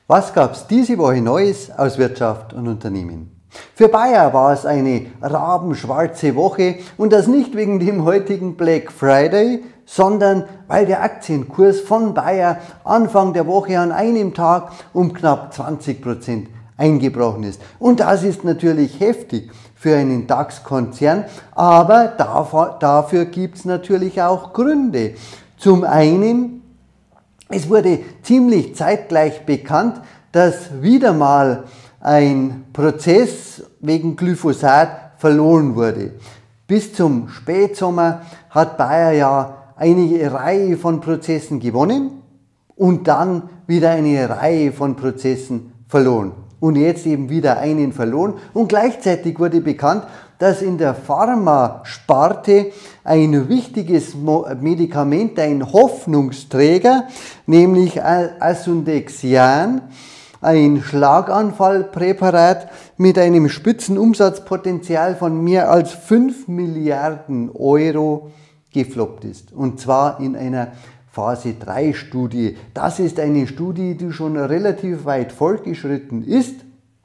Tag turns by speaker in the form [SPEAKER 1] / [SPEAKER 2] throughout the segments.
[SPEAKER 1] Was gab es diese Woche Neues aus Wirtschaft und Unternehmen? Für Bayer war es eine rabenschwarze Woche und das nicht wegen dem heutigen Black Friday, sondern weil der Aktienkurs von Bayer Anfang der Woche an einem Tag um knapp 20% eingebrochen ist. Und das ist natürlich heftig für einen DAX-Konzern, aber dafür gibt es natürlich auch Gründe. Zum einen, es wurde ziemlich zeitgleich bekannt, dass wieder mal ein Prozess wegen Glyphosat verloren wurde. Bis zum Spätsommer hat Bayer ja eine Reihe von Prozessen gewonnen und dann wieder eine Reihe von Prozessen verloren. Und jetzt eben wieder einen verloren. Und gleichzeitig wurde bekannt, dass in der Pharmasparte ein wichtiges Medikament, ein Hoffnungsträger, nämlich Asundexian, ein Schlaganfallpräparat mit einem Spitzenumsatzpotenzial von mehr als 5 Milliarden Euro gefloppt ist. Und zwar in einer Phase 3 Studie. Das ist eine Studie, die schon relativ weit fortgeschritten ist.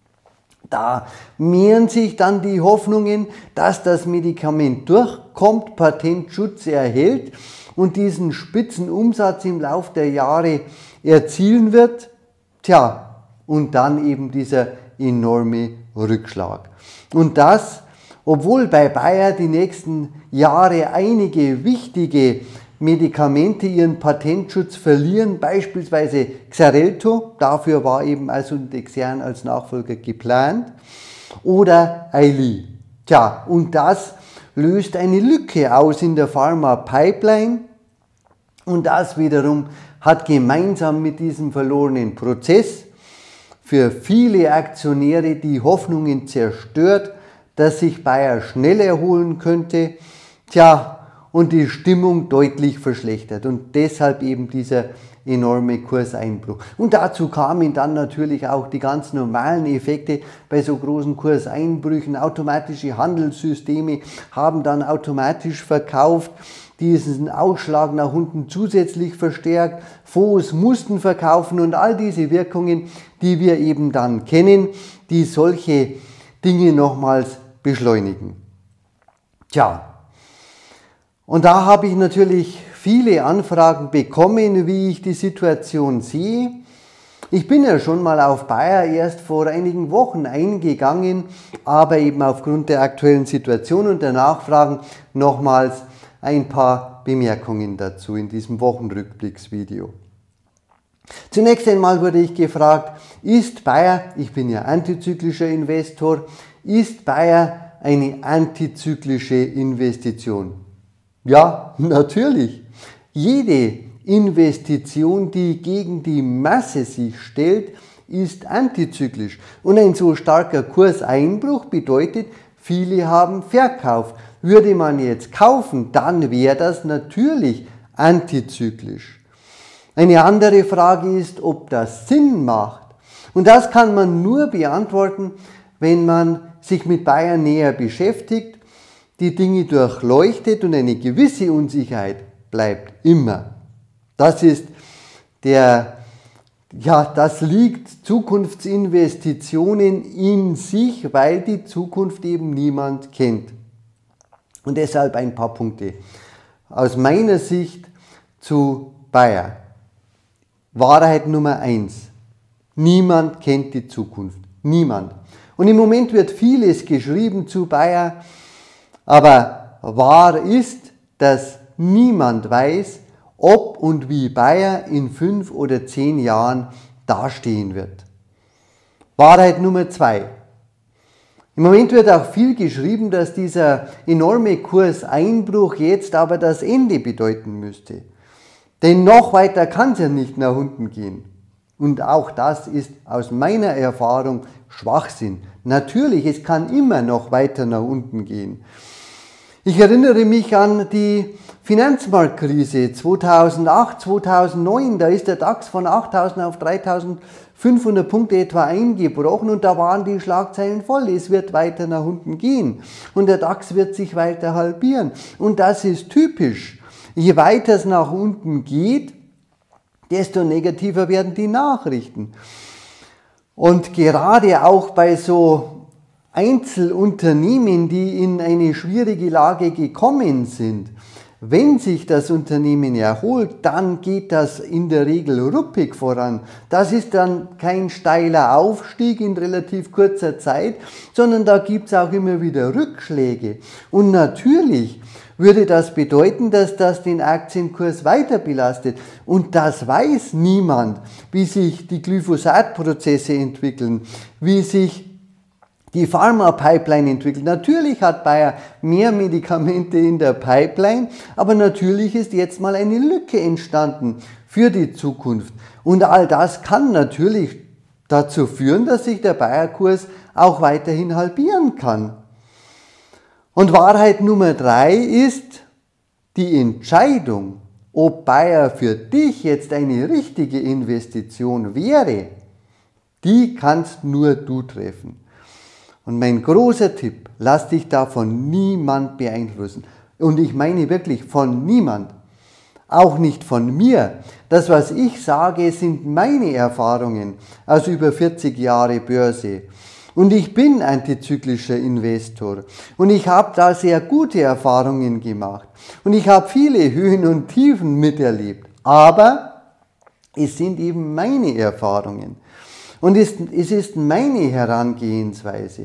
[SPEAKER 1] Da mehren sich dann die Hoffnungen, dass das Medikament durchkommt, Patentschutz erhält und diesen Spitzenumsatz im Laufe der Jahre erzielen wird. Tja, und dann eben dieser enorme Rückschlag. Und das, obwohl bei Bayer die nächsten Jahre einige wichtige Medikamente ihren Patentschutz verlieren, beispielsweise Xarelto, dafür war eben Asundexian als Nachfolger geplant, oder Eylea. Tja, und das löst eine Lücke aus in der Pharma-Pipeline und das wiederum hat gemeinsam mit diesem verlorenen Prozess für viele Aktionäre die Hoffnungen zerstört, dass sich Bayer schnell erholen könnte. Tja, und die Stimmung deutlich verschlechtert und deshalb eben dieser enorme Kurseinbruch. Und dazu kamen dann natürlich auch die ganz normalen Effekte bei so großen Kurseinbrüchen. Automatische Handelssysteme haben dann automatisch verkauft, diesen Ausschlag nach unten zusätzlich verstärkt. Fonds mussten verkaufen und all diese Wirkungen, die wir eben dann kennen, die solche Dinge nochmals beschleunigen. Tja. Und da habe ich natürlich viele Anfragen bekommen, wie ich die Situation sehe. Ich bin ja schon mal auf Bayer erst vor einigen Wochen eingegangen, aber eben aufgrund der aktuellen Situation und der Nachfragen nochmals ein paar Bemerkungen dazu in diesem Wochenrückblicksvideo. Zunächst einmal wurde ich gefragt, ist Bayer, ich bin ja antizyklischer Investor, ist Bayer eine antizyklische Investition? Ja, natürlich. Jede Investition, die gegen die Masse sich stellt, ist antizyklisch. Und ein so starker Kurseinbruch bedeutet, viele haben verkauft. Würde man jetzt kaufen, dann wäre das natürlich antizyklisch. Eine andere Frage ist, ob das Sinn macht. Und das kann man nur beantworten, wenn man sich mit Bayer näher beschäftigt, die Dinge durchleuchtet und eine gewisse Unsicherheit bleibt immer. Das ist das liegt Zukunftsinvestitionen in sich, weil die Zukunft eben niemand kennt. Und deshalb ein paar Punkte aus meiner Sicht zu Bayer. Wahrheit Nummer 1. Niemand kennt die Zukunft. Niemand. Und im Moment wird vieles geschrieben zu Bayer, aber wahr ist, dass niemand weiß, ob und wie Bayer in 5 oder 10 Jahren dastehen wird. Wahrheit Nummer 2. Im Moment wird auch viel geschrieben, dass dieser enorme Kurseinbruch jetzt aber das Ende bedeuten müsste. Denn noch weiter kann es ja nicht nach unten gehen. Und auch das ist aus meiner Erfahrung Schwachsinn. Natürlich, es kann immer noch weiter nach unten gehen. Ich erinnere mich an die Finanzmarktkrise 2008, 2009, da ist der DAX von 8.000 auf 3.500 Punkte etwa eingebrochen und da waren die Schlagzeilen voll, es wird weiter nach unten gehen und der DAX wird sich weiter halbieren. Und das ist typisch. Je weiter es nach unten geht, desto negativer werden die Nachrichten. Und gerade auch bei so Einzelunternehmen, die in eine schwierige Lage gekommen sind, wenn sich das Unternehmen erholt, dann geht das in der Regel ruppig voran. Das ist dann kein steiler Aufstieg in relativ kurzer Zeit, sondern da gibt es auch immer wieder Rückschläge. Und natürlich würde das bedeuten, dass das den Aktienkurs weiter belastet. Und das weiß niemand, wie sich die Glyphosat-Prozesse entwickeln, wie sich die Pharma-Pipeline entwickelt. Natürlich hat Bayer mehr Medikamente in der Pipeline, aber natürlich ist jetzt mal eine Lücke entstanden für die Zukunft. Und all das kann natürlich dazu führen, dass sich der Bayer-Kurs auch weiterhin halbieren kann. Und Wahrheit Nummer 3 ist, die Entscheidung, ob Bayer für dich jetzt eine richtige Investition wäre, die kannst nur du treffen. Und mein großer Tipp, lass dich da von niemand beeinflussen. Und ich meine wirklich von niemand. Auch nicht von mir. Das, was ich sage, sind meine Erfahrungen aus über 40 Jahre Börse. Und ich bin antizyklischer Investor. Und ich habe da sehr gute Erfahrungen gemacht. Und ich habe viele Höhen und Tiefen miterlebt. Aber es sind eben meine Erfahrungen. Und es ist meine Herangehensweise.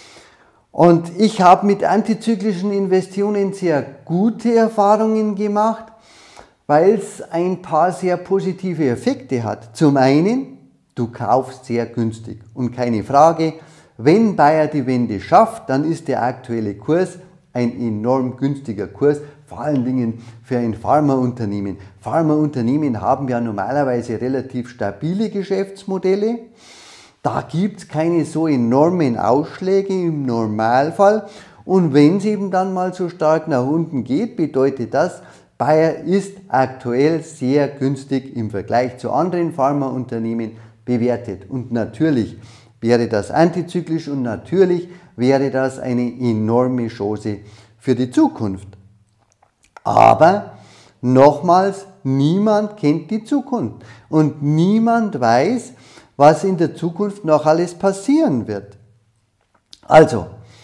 [SPEAKER 1] Und ich habe mit antizyklischen Investitionen sehr gute Erfahrungen gemacht, weil es ein paar sehr positive Effekte hat. Zum einen, du kaufst sehr günstig. Und keine Frage, wenn Bayer die Wende schafft, dann ist der aktuelle Kurs ein enorm günstiger Kurs, vor allen Dingen für ein Pharmaunternehmen. Pharmaunternehmen haben ja normalerweise relativ stabile Geschäftsmodelle. Da gibt es keine so enormen Ausschläge im Normalfall. Und wenn es eben dann mal so stark nach unten geht, bedeutet das, Bayer ist aktuell sehr günstig im Vergleich zu anderen Pharmaunternehmen bewertet. Und natürlich wäre das antizyklisch und natürlich wäre das eine enorme Chance für die Zukunft. Aber nochmals, niemand kennt die Zukunft und niemand weiß, was in der Zukunft noch alles passieren wird. Also,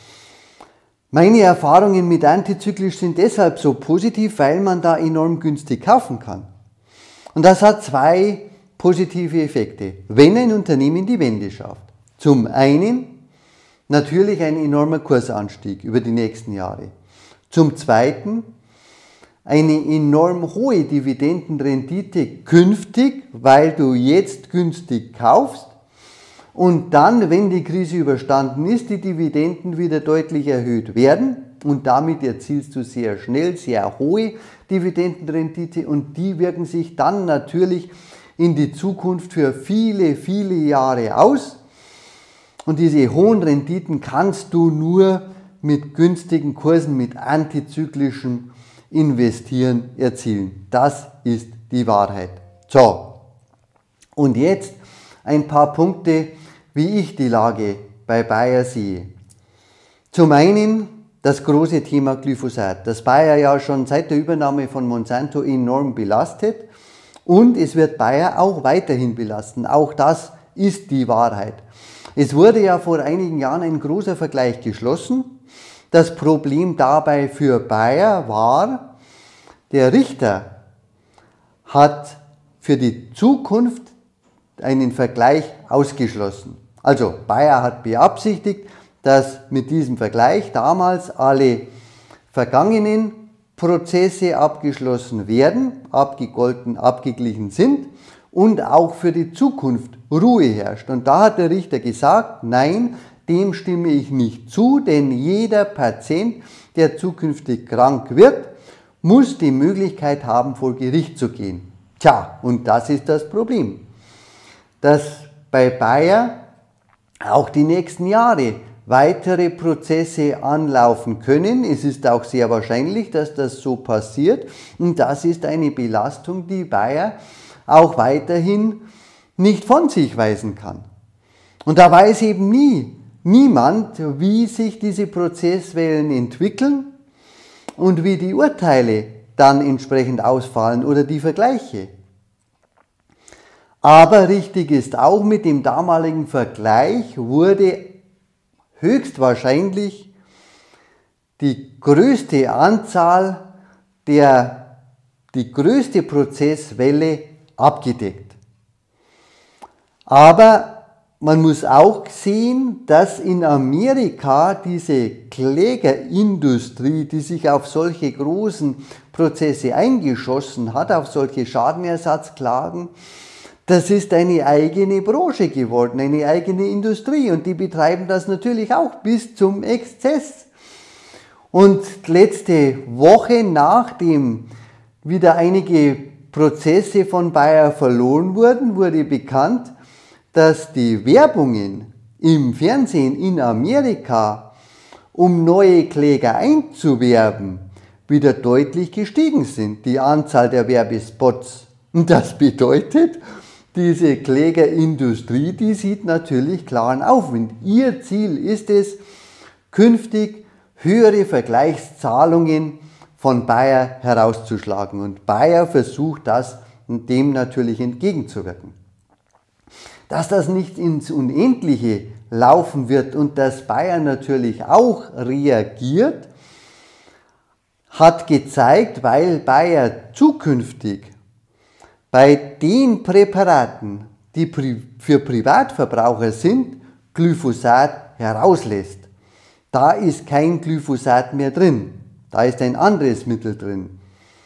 [SPEAKER 1] meine Erfahrungen mit antizyklisch sind deshalb so positiv, weil man da enorm günstig kaufen kann. Und das hat zwei positive Effekte, wenn ein Unternehmen die Wende schafft. Zum einen natürlich ein enormer Kursanstieg über die nächsten Jahre. Zum zweiten eine enorm hohe Dividendenrendite künftig, weil du jetzt günstig kaufst und dann, wenn die Krise überstanden ist, die Dividenden wieder deutlich erhöht werden und damit erzielst du sehr schnell sehr hohe Dividendenrendite und die wirken sich dann natürlich in die Zukunft für viele, viele Jahre aus und diese hohen Renditen kannst du nur mit günstigen Kursen, mit antizyklischem Investieren erzielen. Das ist die Wahrheit. So, und jetzt ein paar Punkte, wie ich die Lage bei Bayer sehe. Zum einen das große Thema Glyphosat, das Bayer ja schon seit der Übernahme von Monsanto enorm belastet und es wird Bayer auch weiterhin belasten. Auch das ist die Wahrheit. Es wurde ja vor einigen Jahren ein großer Vergleich geschlossen. Das Problem dabei für Bayer war, der Richter hat für die Zukunft einen Vergleich ausgeschlossen. Also Bayer hat beabsichtigt, dass mit diesem Vergleich damals alle vergangenen Prozesse abgeschlossen werden, abgegolten, abgeglichen sind und auch für die Zukunft Ruhe herrscht. Und da hat der Richter gesagt, nein, dem stimme ich nicht zu, denn jeder Patient, der zukünftig krank wird, muss die Möglichkeit haben, vor Gericht zu gehen. Tja, und das ist das Problem, dass bei Bayer auch die nächsten Jahre weitere Prozesse anlaufen können. Es ist auch sehr wahrscheinlich, dass das so passiert und das ist eine Belastung, die Bayer auch weiterhin nicht von sich weisen kann. Und da weiß eben niemand, wie sich diese Prozesswellen entwickeln und wie die Urteile dann entsprechend ausfallen oder die Vergleiche. Aber richtig ist auch, mit dem damaligen Vergleich wurde höchstwahrscheinlich die größte Anzahl die größte Prozesswelle abgedeckt. Aber man muss auch sehen, dass in Amerika diese Klägerindustrie, die sich auf solche großen Prozesse eingeschossen hat, auf solche Schadenersatzklagen, das ist eine eigene Branche geworden, eine eigene Industrie, und die betreiben das natürlich auch bis zum Exzess. Und letzte Woche, nachdem wieder einige Prozesse von Bayer verloren wurden, wurde bekannt, dass die Werbungen im Fernsehen in Amerika, um neue Kläger einzuwerben, wieder deutlich gestiegen sind, die Anzahl der Werbespots. Und das bedeutet, diese Klägerindustrie, die sieht natürlich klaren Aufwind. Ihr Ziel ist es, künftig höhere Vergleichszahlungen von Bayer herauszuschlagen. Und Bayer versucht das dem natürlich entgegenzuwirken. Dass das nicht ins Unendliche laufen wird und dass Bayer natürlich auch reagiert, hat gezeigt, weil Bayer zukünftig bei den Präparaten, die für Privatverbraucher sind, Glyphosat herauslässt. Da ist kein Glyphosat mehr drin, da ist ein anderes Mittel drin.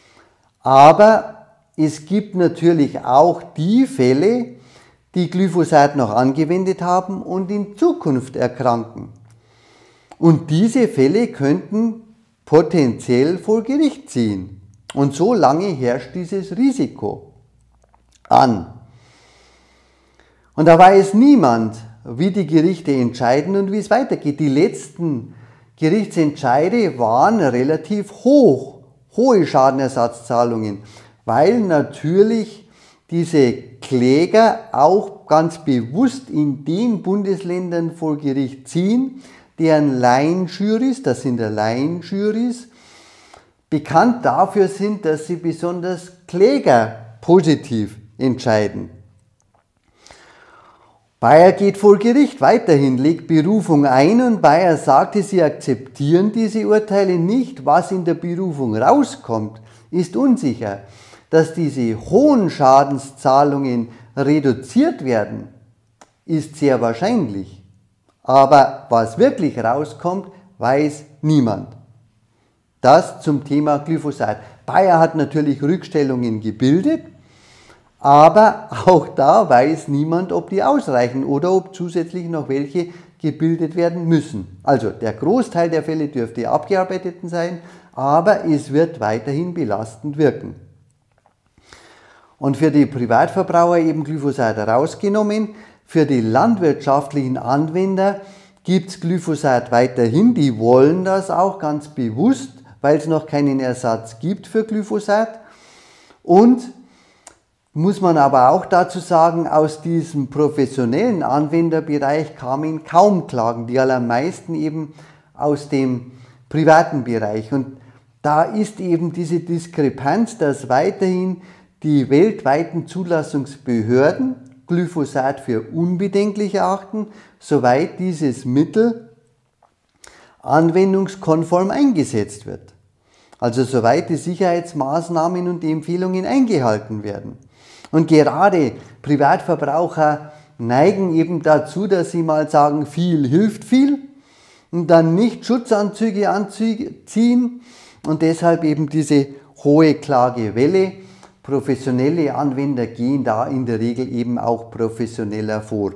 [SPEAKER 1] Aber es gibt natürlich auch die Fälle, die Glyphosat noch angewendet haben und in Zukunft erkranken. Und diese Fälle könnten potenziell vor Gericht ziehen. Und so lange herrscht dieses Risiko an. Und da weiß niemand, wie die Gerichte entscheiden und wie es weitergeht. Die letzten Gerichtsentscheide waren relativ hohe Schadenersatzzahlungen, weil natürlich diese Kläger auch ganz bewusst in den Bundesländern vor Gericht ziehen, deren Laienjurys, das sind der Laienjurys, bekannt dafür sind, dass sie besonders klägerpositiv entscheiden. Bayer geht vor Gericht weiterhin, legt Berufung ein und Bayer sagte, sie akzeptieren diese Urteile nicht. Was in der Berufung rauskommt, ist unsicher. Dass diese hohen Schadenszahlungen reduziert werden, ist sehr wahrscheinlich. Aber was wirklich rauskommt, weiß niemand. Das zum Thema Glyphosat. Bayer hat natürlich Rückstellungen gebildet, aber auch da weiß niemand, ob die ausreichen oder ob zusätzlich noch welche gebildet werden müssen. Also der Großteil der Fälle dürfte abgearbeitet sein, aber es wird weiterhin belastend wirken. Und für die Privatverbraucher eben Glyphosat herausgenommen. Für die landwirtschaftlichen Anwender gibt es Glyphosat weiterhin. Die wollen das auch ganz bewusst, weil es noch keinen Ersatz gibt für Glyphosat. Und muss man aber auch dazu sagen, aus diesem professionellen Anwenderbereich kamen kaum Klagen, die allermeisten eben aus dem privaten Bereich. Und da ist eben diese Diskrepanz, dass weiterhin die weltweiten Zulassungsbehörden Glyphosat für unbedenklich erachten, soweit dieses Mittel anwendungskonform eingesetzt wird. Also soweit die Sicherheitsmaßnahmen und die Empfehlungen eingehalten werden. Und gerade Privatverbraucher neigen eben dazu, dass sie mal sagen, viel hilft viel und dann nicht Schutzanzüge anziehen und deshalb eben diese hohe Klagewelle. Professionelle Anwender gehen da in der Regel eben auch professioneller vor.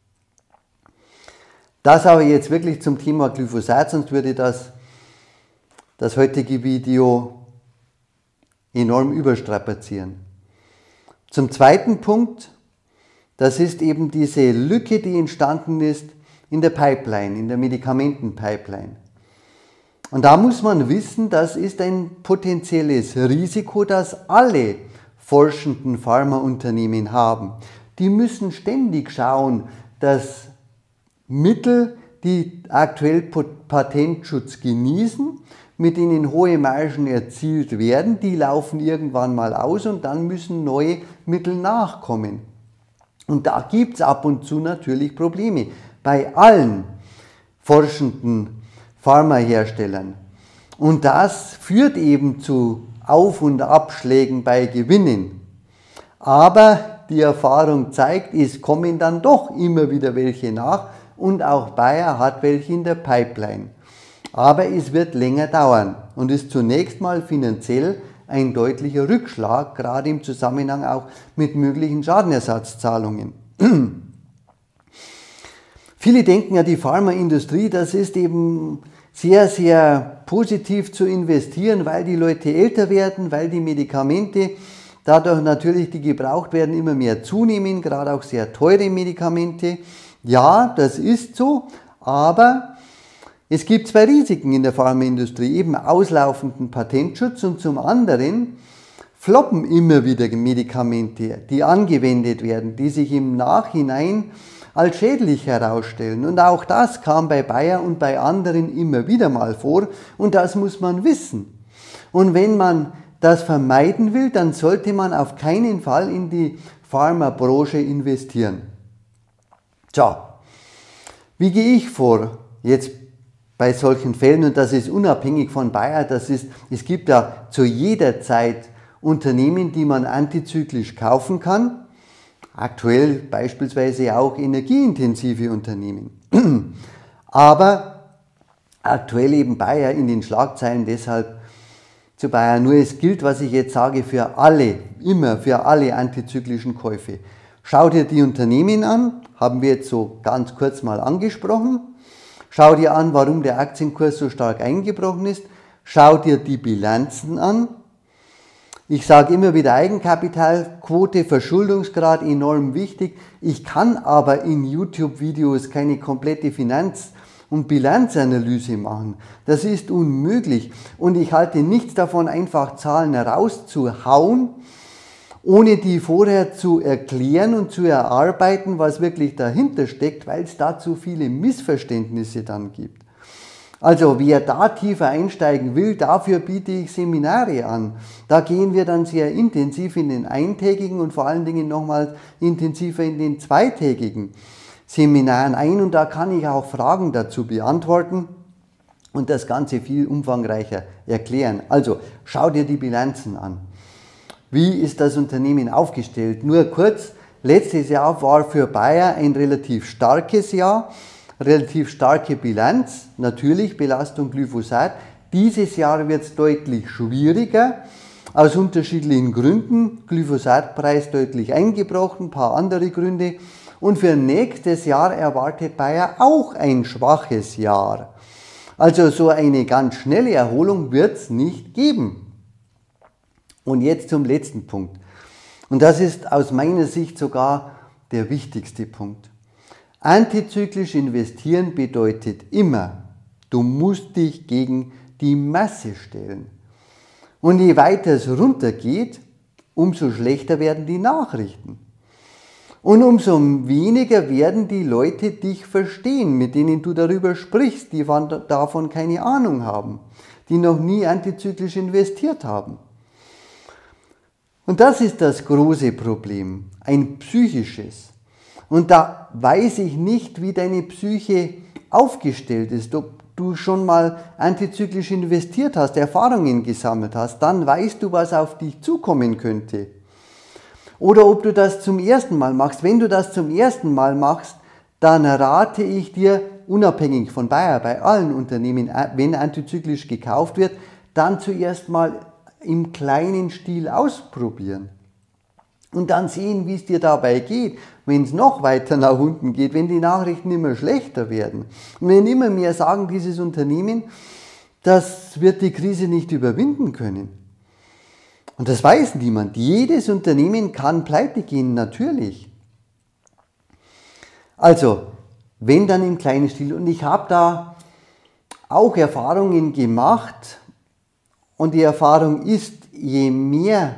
[SPEAKER 1] Das aber jetzt wirklich zum Thema Glyphosat, sonst würde das heutige Video enorm überstrapazieren. Zum zweiten Punkt, das ist eben diese Lücke, die entstanden ist in der Pipeline, in der Medikamentenpipeline. Und da muss man wissen, das ist ein potenzielles Risiko, das alle forschenden Pharmaunternehmen haben. Die müssen ständig schauen, dass Mittel, die aktuell Patentschutz genießen, mit denen hohe Margen erzielt werden, die laufen irgendwann mal aus und dann müssen neue Mittel nachkommen. Und da gibt es ab und zu natürlich Probleme bei allen forschenden Pharmaherstellern. Und das führt eben zu Auf- und Abschlägen bei Gewinnen. Aber die Erfahrung zeigt, es kommen dann doch immer wieder welche nach und auch Bayer hat welche in der Pipeline. Aber es wird länger dauern und ist zunächst mal finanziell ein deutlicher Rückschlag, gerade im Zusammenhang auch mit möglichen Schadenersatzzahlungen. Viele denken ja, die Pharmaindustrie, das ist eben sehr, sehr positiv zu investieren, weil die Leute älter werden, weil die Medikamente dadurch natürlich, die gebraucht werden, immer mehr zunehmen, gerade auch sehr teure Medikamente. Ja, das ist so, aber es gibt zwei Risiken in der Pharmaindustrie, eben auslaufenden Patentschutz und zum anderen floppen immer wieder Medikamente, die angewendet werden, die sich im Nachhinein als schädlich herausstellen. Und auch das kam bei Bayer und bei anderen immer wieder mal vor und das muss man wissen. Und wenn man das vermeiden will, dann sollte man auf keinen Fall in die Pharmabranche investieren. Tja, wie gehe ich vor jetzt bei solchen Fällen? Und das ist unabhängig von Bayer, es gibt ja zu jeder Zeit Unternehmen, die man antizyklisch kaufen kann. Aktuell beispielsweise auch energieintensive Unternehmen. Aber aktuell eben Bayer in den Schlagzeilen, deshalb zu Bayer. Nur es gilt, was ich jetzt sage, für alle, immer für alle antizyklischen Käufe. Schau dir die Unternehmen an, haben wir jetzt so ganz kurz mal angesprochen. Schau dir an, warum der Aktienkurs so stark eingebrochen ist. Schau dir die Bilanzen an. Ich sage immer wieder Eigenkapitalquote, Verschuldungsgrad enorm wichtig. Ich kann aber in YouTube-Videos keine komplette Finanz- und Bilanzanalyse machen. Das ist unmöglich. Und ich halte nichts davon, einfach Zahlen rauszuhauen, ohne die vorher zu erklären und zu erarbeiten, was wirklich dahinter steckt, weil es da zu viele Missverständnisse dann gibt. Also wer da tiefer einsteigen will, dafür biete ich Seminare an. Da gehen wir dann sehr intensiv in den eintägigen und vor allen Dingen nochmal intensiver in den zweitägigen Seminaren ein und da kann ich auch Fragen dazu beantworten und das Ganze viel umfangreicher erklären. Also schau dir die Bilanzen an. Wie ist das Unternehmen aufgestellt? Nur kurz, letztes Jahr war für Bayer ein relativ starkes Jahr. Relativ starke Bilanz, natürlich Belastung Glyphosat. Dieses Jahr wird es deutlich schwieriger, aus unterschiedlichen Gründen. Glyphosatpreis deutlich eingebrochen, ein paar andere Gründe. Und für nächstes Jahr erwartet Bayer auch ein schwaches Jahr. Also so eine ganz schnelle Erholung wird es nicht geben. Und jetzt zum letzten Punkt. Und das ist aus meiner Sicht sogar der wichtigste Punkt. Antizyklisch investieren bedeutet immer, du musst dich gegen die Masse stellen. Und je weiter es runtergeht, umso schlechter werden die Nachrichten. Und umso weniger werden die Leute dich verstehen, mit denen du darüber sprichst, die davon keine Ahnung haben, die noch nie antizyklisch investiert haben. Und das ist das große Problem, ein psychisches. Und da weiß ich nicht, wie deine Psyche aufgestellt ist. Ob du schon mal antizyklisch investiert hast, Erfahrungen gesammelt hast, dann weißt du, was auf dich zukommen könnte. Oder ob du das zum ersten Mal machst. Wenn du das zum ersten Mal machst, dann rate ich dir, unabhängig von Bayer, bei allen Unternehmen, wenn antizyklisch gekauft wird, dann zuerst mal im kleinen Stil ausprobieren. Und dann sehen, wie es dir dabei geht, wenn es noch weiter nach unten geht, wenn die Nachrichten immer schlechter werden. Und wenn immer mehr sagen, dieses Unternehmen, das wird die Krise nicht überwinden können. Und das weiß niemand. Jedes Unternehmen kann pleite gehen, natürlich. Also, wenn dann im kleinen Stil. Und ich habe da auch Erfahrungen gemacht. Und die Erfahrung ist, je mehr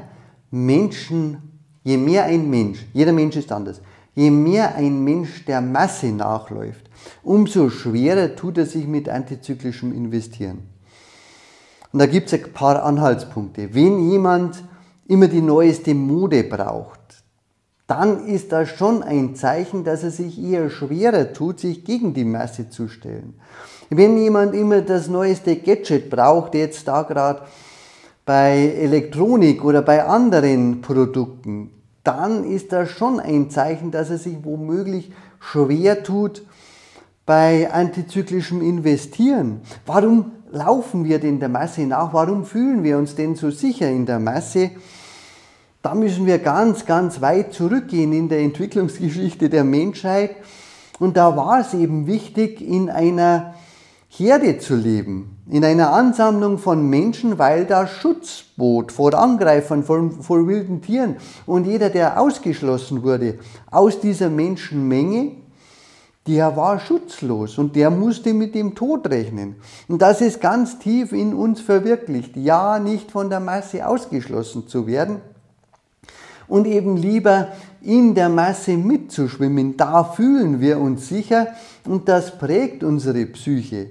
[SPEAKER 1] ein Mensch, jeder Mensch ist anders, je mehr ein Mensch der Masse nachläuft, umso schwerer tut er sich mit antizyklischem Investieren. Und da gibt es ein paar Anhaltspunkte. Wenn jemand immer die neueste Mode braucht, dann ist das schon ein Zeichen, dass er sich eher schwerer tut, sich gegen die Masse zu stellen. Wenn jemand immer das neueste Gadget braucht, jetzt da gerade bei Elektronik oder bei anderen Produkten, dann ist das schon ein Zeichen, dass er sich womöglich schwer tut bei antizyklischem Investieren. Warum laufen wir denn der Masse nach? Warum fühlen wir uns denn so sicher in der Masse? Da müssen wir ganz, ganz weit zurückgehen in der Entwicklungsgeschichte der Menschheit. Und da war es eben wichtig, in einer Herde zu leben, in einer Ansammlung von Menschen, weil da Schutz bot vor Angreifern, vor wilden Tieren. Und jeder, der ausgeschlossen wurde aus dieser Menschenmenge, der war schutzlos und der musste mit dem Tod rechnen. Und das ist ganz tief in uns verwirklicht. Ja, nicht von der Masse ausgeschlossen zu werden und eben lieber in der Masse mitzuschwimmen. Da fühlen wir uns sicher und das prägt unsere Psyche.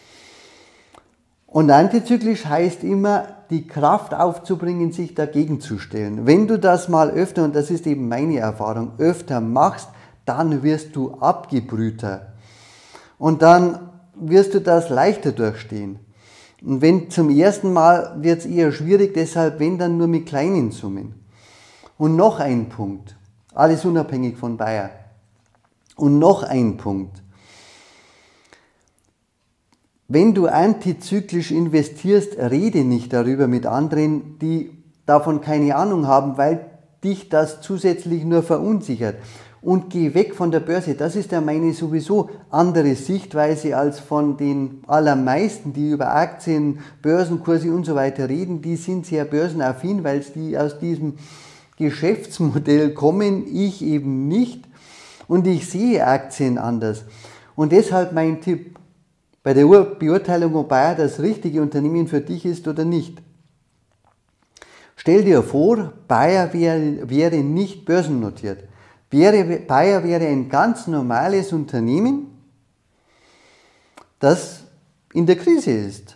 [SPEAKER 1] Und antizyklisch heißt immer, die Kraft aufzubringen, sich dagegen zu stellen. Wenn du das mal öfter, und das ist eben meine Erfahrung, öfter machst, dann wirst du abgebrühter. Und dann wirst du das leichter durchstehen. Und wenn zum ersten Mal wird es eher schwierig, deshalb wenn dann nur mit kleinen Summen. Und noch ein Punkt, alles unabhängig von Bayer. Und noch ein Punkt. Wenn du antizyklisch investierst, rede nicht darüber mit anderen, die davon keine Ahnung haben, weil dich das zusätzlich nur verunsichert. Und geh weg von der Börse. Das ist ja meine sowieso andere Sichtweise als von den allermeisten, die über Aktien, Börsenkurse und so weiter reden. Die sind sehr börsenaffin, weil die aus diesem Geschäftsmodell kommen, ich eben nicht. Und ich sehe Aktien anders. Und deshalb mein Tipp, bei der Beurteilung, ob Bayer das richtige Unternehmen für dich ist oder nicht. Stell dir vor, Bayer wäre nicht börsennotiert. Bayer wäre ein ganz normales Unternehmen, das in der Krise ist.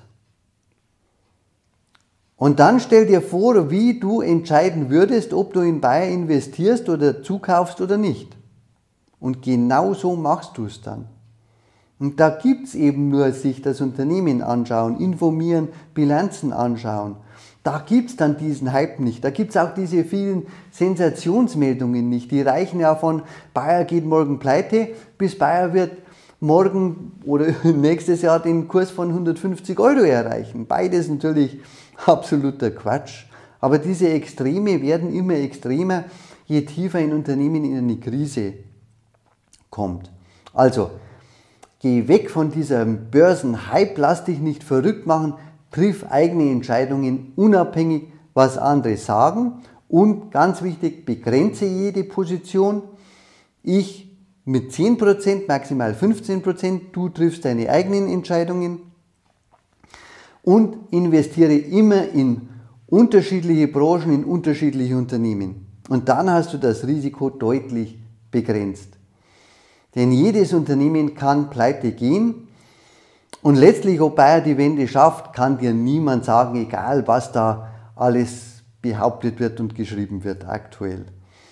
[SPEAKER 1] Und dann stell dir vor, wie du entscheiden würdest, ob du in Bayer investierst oder zukaufst oder nicht. Und genau so machst du es dann. Und da gibt es eben nur sich das Unternehmen anschauen, informieren, Bilanzen anschauen. Da gibt es dann diesen Hype nicht. Da gibt es auch diese vielen Sensationsmeldungen nicht. Die reichen ja von Bayer geht morgen pleite, bis Bayer wird morgen oder nächstes Jahr den Kurs von 150 € erreichen. Beides natürlich absoluter Quatsch. Aber diese Extreme werden immer extremer, je tiefer ein Unternehmen in eine Krise kommt. Also, geh weg von diesem Börsenhype, lass dich nicht verrückt machen, triff eigene Entscheidungen, unabhängig, was andere sagen. Und ganz wichtig, begrenze jede Position. Ich mit 10%, maximal 15%, du triffst deine eigenen Entscheidungen. Und investiere immer in unterschiedliche Branchen, in unterschiedliche Unternehmen. Und dann hast du das Risiko deutlich begrenzt. Denn jedes Unternehmen kann pleite gehen. Und letztlich, ob Bayer die Wende schafft, kann dir niemand sagen, egal was da alles behauptet wird und geschrieben wird aktuell.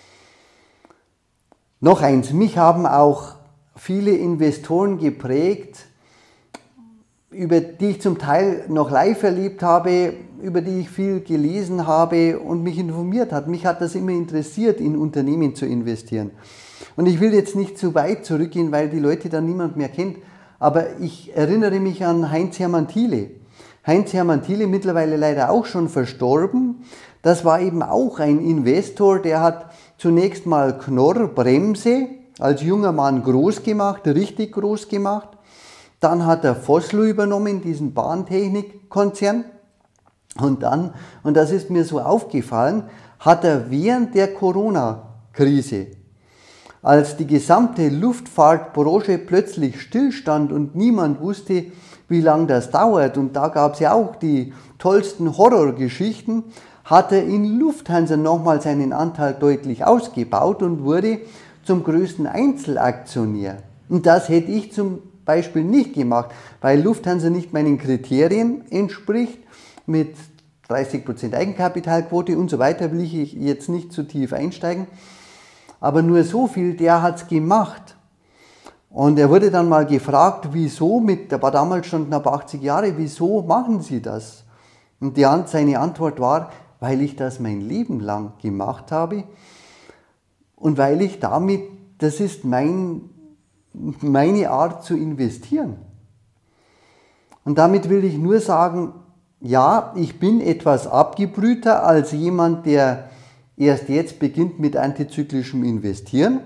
[SPEAKER 1] Noch eins, mich haben auch viele Investoren geprägt, über die ich zum Teil noch live erlebt habe, über die ich viel gelesen habe und mich informiert hat. Mich hat das immer interessiert, in Unternehmen zu investieren. Und ich will jetzt nicht zu weit zurückgehen, weil die Leute dann niemand mehr kennt. Aber ich erinnere mich an Heinz-Hermann Thiele. Heinz-Hermann Thiele, mittlerweile leider auch schon verstorben. Das war eben auch ein Investor, der hat zunächst mal Knorr Bremse als junger Mann groß gemacht, richtig groß gemacht. Dann hat er Vossloh übernommen, diesen Bahntechnikkonzern. Und dann, und das ist mir so aufgefallen, hat er während der Corona-Krise, als die gesamte Luftfahrtbranche plötzlich stillstand und niemand wusste, wie lange das dauert, und da gab es ja auch die tollsten Horrorgeschichten, hat er in Lufthansa nochmal seinen Anteil deutlich ausgebaut und wurde zum größten Einzelaktionär. Und das hätte ich zum Beispiel nicht gemacht, weil Lufthansa nicht meinen Kriterien entspricht, mit 30% Eigenkapitalquote und so weiter will ich jetzt nicht zu tief einsteigen. aber nur so viel, der hat es gemacht. Und er wurde dann mal gefragt, wieso, der war damals schon knapp 80 Jahre, wieso machen Sie das? Und seine Antwort war, weil ich das mein Leben lang gemacht habe und weil ich damit, das ist meine Art zu investieren. Und damit will ich nur sagen, ja, ich bin etwas abgebrühter als jemand, der erst jetzt beginnt mit antizyklischem Investieren.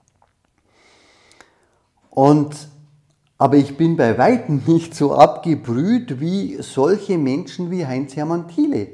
[SPEAKER 1] Aber ich bin bei weitem nicht so abgebrüht wie solche Menschen wie Heinz-Hermann Thiele.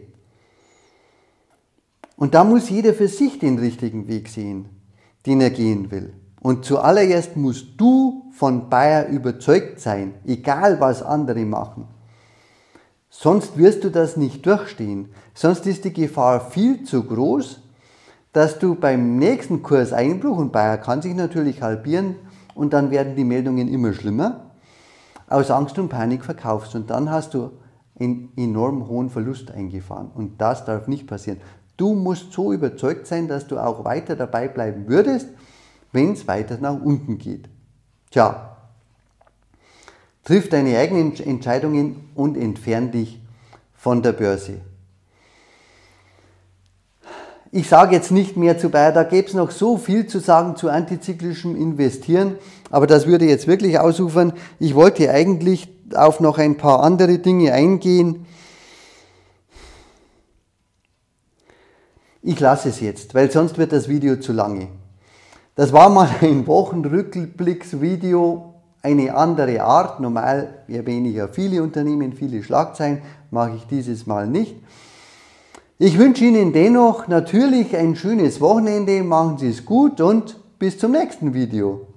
[SPEAKER 1] Und da muss jeder für sich den richtigen Weg sehen, den er gehen will. Und zuallererst musst du von Bayer überzeugt sein, egal was andere machen. Sonst wirst du das nicht durchstehen. Sonst ist die Gefahr viel zu groß, dass du beim nächsten Kurseinbruch, und Bayer kann sich natürlich halbieren, und dann werden die Meldungen immer schlimmer, aus Angst und Panik verkaufst. Und dann hast du einen enorm hohen Verlust eingefahren. Und das darf nicht passieren. Du musst so überzeugt sein, dass du auch weiter dabei bleiben würdest, wenn es weiter nach unten geht. Tja, triff deine eigenen Entscheidungen und entferne dich von der Börse. Ich sage jetzt nicht mehr zu Bayer, da gäbe es noch so viel zu sagen zu antizyklischem Investieren, aber das würde jetzt wirklich ausufern. Ich wollte eigentlich auf noch ein paar andere Dinge eingehen. Ich lasse es jetzt, weil sonst wird das Video zu lange. Das war mal ein Wochenrückblicksvideo, eine andere Art. Normal erwähne ich ja viele Unternehmen, viele Schlagzeilen, mache ich dieses Mal nicht. Ich wünsche Ihnen dennoch natürlich ein schönes Wochenende, machen Sie es gut und bis zum nächsten Video.